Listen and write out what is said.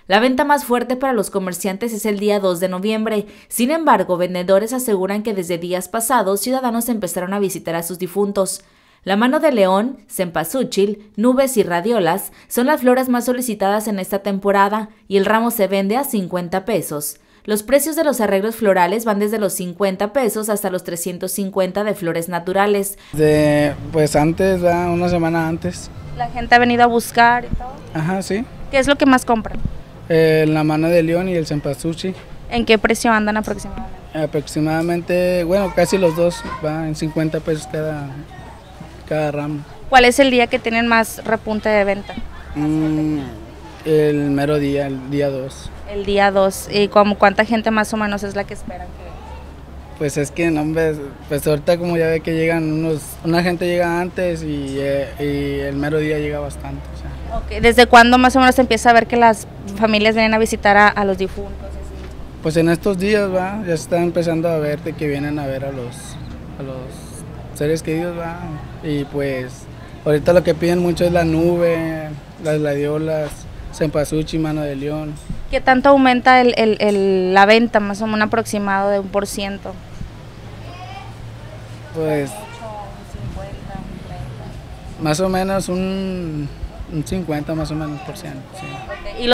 La venta más fuerte para los comerciantes es el día 2 de noviembre. Sin embargo, vendedores aseguran que desde días pasados ciudadanos empezaron a visitar a sus difuntos. La mano de león, cempasúchil, nubes y radiolas son las flores más solicitadas en esta temporada y el ramo se vende a 50 pesos. Los precios de los arreglos florales van desde los 50 pesos hasta los 350 de flores naturales. Pues antes, una semana antes. ¿La gente ha venido a buscar y todo? Ajá, sí. ¿Qué es lo que más compran? La mano de león y el cempasúchil. ¿En qué precio andan aproximadamente? Aproximadamente, bueno, casi los dos, va en 50 pesos cada ramo. ¿Cuál es el día que tienen más repunte de venta? El mero día, el día 2. El día 2. ¿Y cuánta gente más o menos es la que esperan que...? Pues es que, no, pues ahorita como ya ve que llegan una gente llega antes y el mero día llega bastante. O sea. Okay. ¿Desde cuándo más o menos se empieza a ver que las familias vienen a visitar a los difuntos? Pues en estos días, ya se está empezando a ver de que vienen a ver a los seres queridos, y pues ahorita lo que piden mucho es la nube, las gladiolas, cempasúchil, mano de león. ¿Qué tanto aumenta la venta, más o menos un aproximado de 1%? Pues 8, un 50, un 30. más o menos un 50 más o menos %. Sí. Okay.